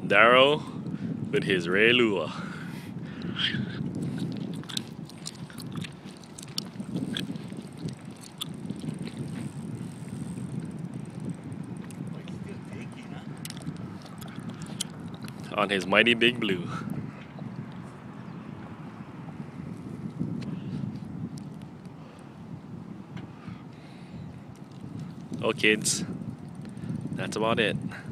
Daryl with his ray lure. On his mighty big blue. Oh kids, that's about it.